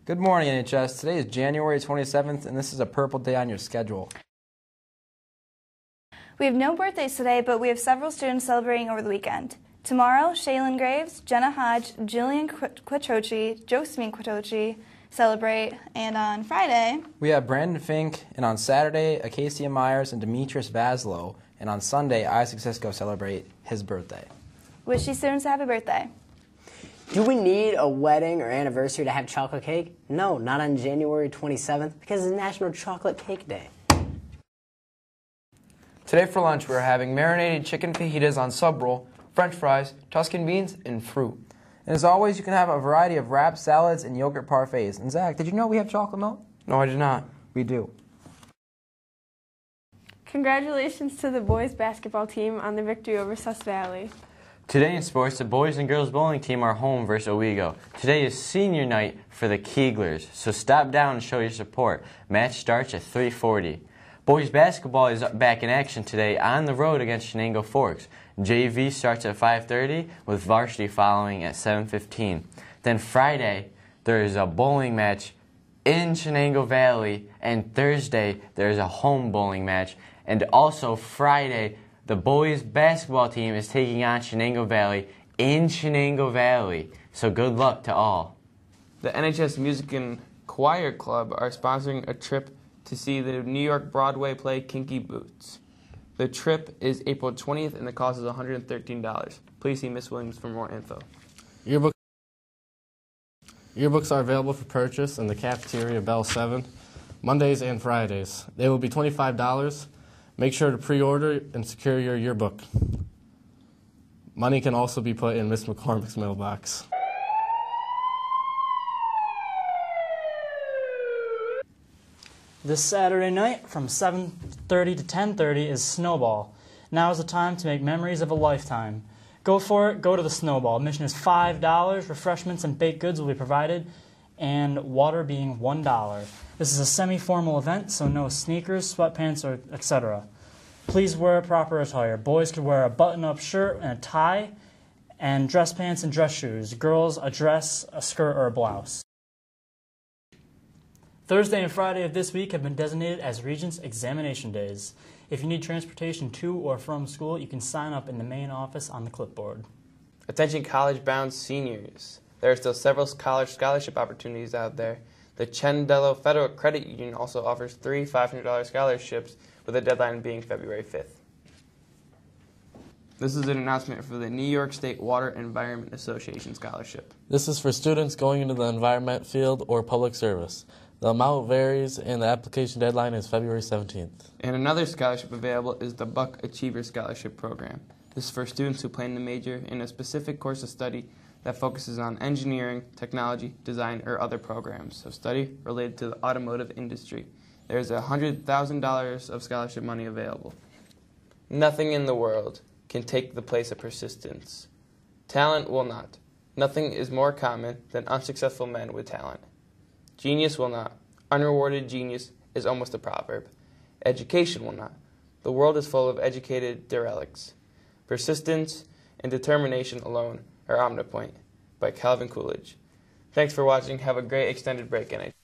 Good morning, NHS. Today is January 27th, and this is a purple day on your schedule. We have no birthdays today, but we have several students celebrating over the weekend. Tomorrow, Shaylin Graves, Jenna Hodge, Jillian Quattrochi, Josephine Quattrochi celebrate, and on Friday, we have Brandon Fink, and on Saturday, Acacia Myers and Demetrius Vaslow, and on Sunday, Isaac Cisco celebrate his birthday. Wish these students a happy birthday. Do we need a wedding or anniversary to have chocolate cake? No, not on January 27th, because it's National Chocolate Cake Day. Today for lunch, we're having marinated chicken fajitas on sub roll, French fries, Tuscan beans, and fruit. And as always, you can have a variety of wraps, salads, and yogurt parfaits. And Zach, did you know we have chocolate milk? No, I did not. We do. Congratulations to the boys basketball team on the victory over Sus Valley. Today in sports, the boys and girls bowling team are home versus Owego. Today is senior night for the Keeglers, so stop down and show your support. Match starts at 3:40. Boys basketball is back in action today on the road against Shenango Forks. JV starts at 5:30 with varsity following at 7:15. Then Friday, there is a bowling match in Shenango Valley, and Thursday there is a home bowling match. And also Friday, the boys basketball team is taking on Shenango Valley in Shenango Valley. So good luck to all. The NHS Music and Choir Club are sponsoring a trip to see the New York Broadway play Kinky Boots. The trip is April 20th and the cost is $113. Please see Miss Williams for more info. Yearbooks are available for purchase in the cafeteria Bell 7, Mondays and Fridays. They will be $25. Make sure to pre-order and secure your yearbook. Money can also be put in Miss McCormick's mailbox. This Saturday night from 7:30 to 10:30 is Snowball. Now is the time to make memories of a lifetime. Go for it, go to the Snowball. Admission is $5, refreshments and baked goods will be provided, and water being $1. This is a semi-formal event, so no sneakers, sweatpants, or etc. Please wear proper attire. Boys could wear a button-up shirt and a tie, and dress pants and dress shoes. Girls, a dress, a skirt, or a blouse. Thursday and Friday of this week have been designated as Regents Examination Days. If you need transportation to or from school, you can sign up in the main office on the clipboard. Attention college-bound seniors. There are still several college scholarship opportunities out there. The Chendello Federal Credit Union also offers 3 $500 scholarships, with the deadline being February 5th. This is an announcement for the New York State Water Environment Association Scholarship. This is for students going into the environment field or public service. The amount varies, and the application deadline is February 17th. And another scholarship available is the Buck Achiever Scholarship Program. This is for students who plan to major in a specific course of study that focuses on engineering, technology, design, or other programs, so study related to the automotive industry. There is $100,000 of scholarship money available. Nothing in the world can take the place of persistence. Talent will not. Nothing is more common than unsuccessful men with talent. Genius will not. Unrewarded genius is almost a proverb. Education will not. The world is full of educated derelicts. Persistence and determination alone are omnipotent. By Calvin Coolidge. Thanks for watching. Have a great extended break, NHS.